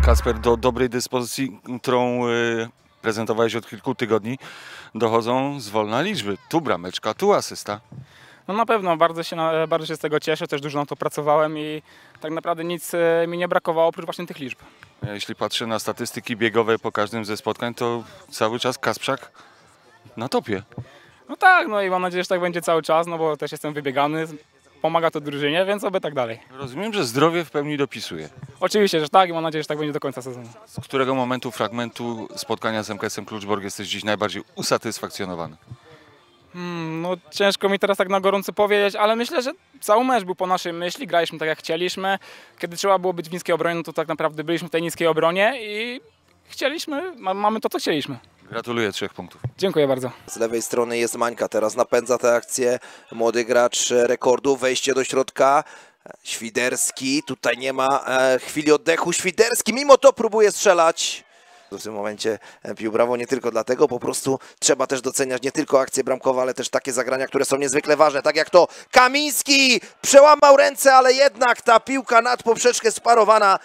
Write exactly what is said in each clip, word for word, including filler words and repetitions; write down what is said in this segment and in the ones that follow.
Kacper, do dobrej dyspozycji, którą y, prezentowałeś od kilku tygodni, dochodzą zwolna liczby. Tu brameczka, tu asysta. No na pewno, bardzo się, bardzo się z tego cieszę, też dużo na to pracowałem i tak naprawdę nic mi nie brakowało oprócz właśnie tych liczb. Jeśli patrzę na statystyki biegowe po każdym ze spotkań, to cały czas Kasprzak na topie. No tak, no i mam nadzieję, że tak będzie cały czas, no bo też jestem wybiegany, pomaga to drużynie, więc oby tak dalej. Rozumiem, że zdrowie w pełni dopisuje. Oczywiście, że tak i mam nadzieję, że tak będzie do końca sezonu. Z którego momentu, fragmentu spotkania z M K S-em Kluczbork jesteś dziś najbardziej usatysfakcjonowany? Hmm, no ciężko mi teraz tak na gorąco powiedzieć, ale myślę, że cały mecz był po naszej myśli, graliśmy tak jak chcieliśmy. Kiedy trzeba było być w niskiej obronie, no to tak naprawdę byliśmy w tej niskiej obronie i chcieliśmy, mamy to, co chcieliśmy. Gratuluję trzech punktów. Dziękuję bardzo. Z lewej strony jest Mańka, teraz napędza tę akcję. Młody gracz rekordu, wejście do środka. Świderski, tutaj nie ma e, chwili oddechu. Świderski mimo to próbuje strzelać. W tym momencie pił brawo nie tylko dlatego, po prostu trzeba też doceniać nie tylko akcje bramkowe, ale też takie zagrania, które są niezwykle ważne, tak jak to Kamiński przełamał ręce, ale jednak ta piłka nad poprzeczkę sparowana.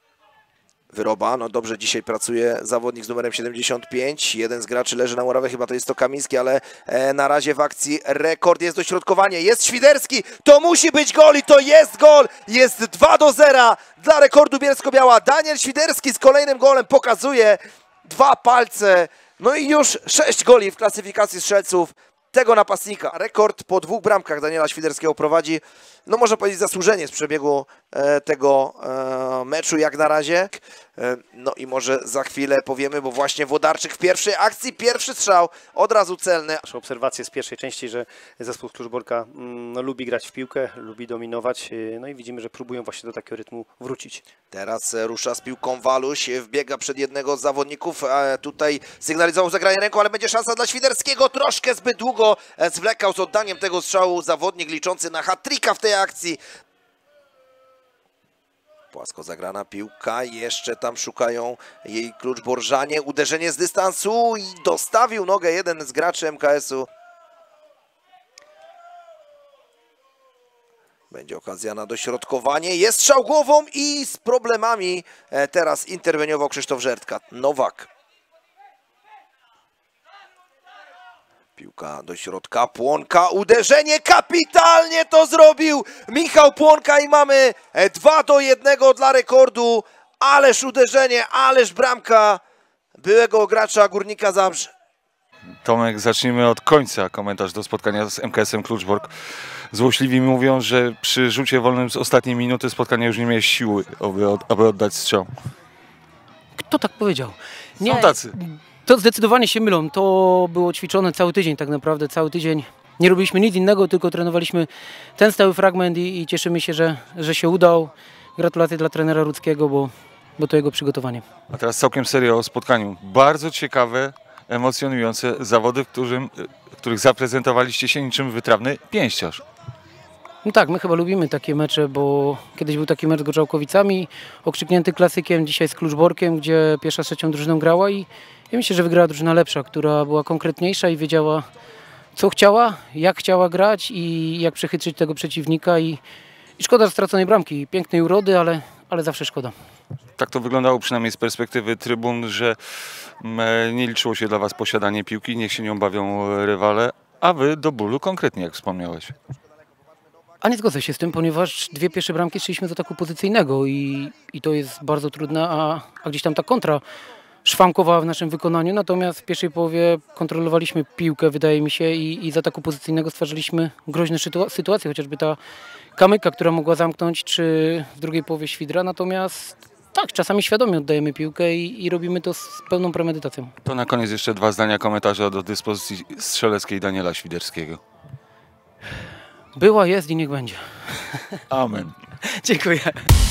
Wyroba, no dobrze dzisiaj pracuje zawodnik z numerem siedemdziesiąt pięć, jeden z graczy leży na murawie, chyba to jest to Kamiński, ale e, na razie w akcji rekord, jest dośrodkowanie, jest Świderski, to musi być gol i to jest gol, jest dwa do zera dla rekordu Bielsko-Biała. Daniel Świderski z kolejnym golem pokazuje dwa palce, no i już sześć goli w klasyfikacji strzelców tego napastnika. Rekord po dwóch bramkach Daniela Świderskiego prowadzi, no można powiedzieć zasłużenie z przebiegu e, tego e, meczu jak na razie. E, no i może za chwilę powiemy, bo właśnie Włodarczyk w pierwszej akcji, pierwszy strzał, od razu celny. Nasze obserwacje z pierwszej części, że zespół Kluczborka no, lubi grać w piłkę, lubi dominować, no i widzimy, że próbują właśnie do takiego rytmu wrócić. Teraz rusza z piłką Waluś, wbiega przed jednego z zawodników, a tutaj sygnalizował zagranie ręką, ale będzie szansa dla Świderskiego, troszkę zbyt długo zwlekał z oddaniem tego strzału zawodnik liczący na hat-tricka w tej akcji. Płasko zagrana piłka, jeszcze tam szukają jej kluczborżanie, uderzenie z dystansu i dostawił nogę jeden z graczy M K S-u. Będzie okazja na dośrodkowanie, jest strzał głową i z problemami teraz interweniował Krzysztof Żertka. Nowak. Piłka do środka, Płonka, uderzenie, kapitalnie to zrobił Michał Płonka i mamy dwa do jednego dla rekordu. Ależ uderzenie, ależ bramka byłego gracza Górnika Zabrze. Tomek, zacznijmy od końca. Komentarz do spotkania z M K S-em Kluczbork. Złośliwi mówią, że przy rzucie wolnym z ostatniej minuty spotkania już nie miałeś siły, aby, aby oddać strzał. Kto tak powiedział? Nie, Są tacy. To zdecydowanie się mylą. To było ćwiczone cały tydzień tak naprawdę. Cały tydzień nie robiliśmy nic innego, tylko trenowaliśmy ten stały fragment i, i cieszymy się, że, że się udał. Gratulacje dla trenera Rudzkiego, bo, bo to jego przygotowanie. A teraz całkiem serio o spotkaniu. Bardzo ciekawe, emocjonujące zawody, w, którym, w których zaprezentowaliście się niczym wytrawny pięściarz. No tak, my chyba lubimy takie mecze, bo kiedyś był taki mecz z Gorzałkowicami, okrzyknięty klasykiem, dzisiaj z Kluczborkiem, gdzie pierwsza z trzecią drużyną grała i ja myślę, że wygrała drużyna lepsza, która była konkretniejsza i wiedziała, co chciała, jak chciała grać i jak przechytrzyć tego przeciwnika i, i szkoda straconej bramki, pięknej urody, ale, ale zawsze szkoda. Tak to wyglądało przynajmniej z perspektywy trybun, że nie liczyło się dla was posiadanie piłki, niech się nią bawią rywale, a wy do bólu konkretnie, jak wspomniałeś. A nie zgodzę się z tym, ponieważ dwie pierwsze bramki strzeliśmy z ataku pozycyjnego i, i to jest bardzo trudne, a, a gdzieś tam ta kontra szwankowała w naszym wykonaniu, natomiast w pierwszej połowie kontrolowaliśmy piłkę, wydaje mi się, i, i z ataku pozycyjnego stwarzaliśmy groźne sytuacje, chociażby ta kamyka, która mogła zamknąć, czy w drugiej połowie Świdra, natomiast tak, czasami świadomie oddajemy piłkę i, i robimy to z pełną premedytacją. To na koniec jeszcze dwa zdania komentarza do dyspozycji strzeleckiej Daniela Świderskiego. Była, jest i niech będzie. Amen. Dziękuję.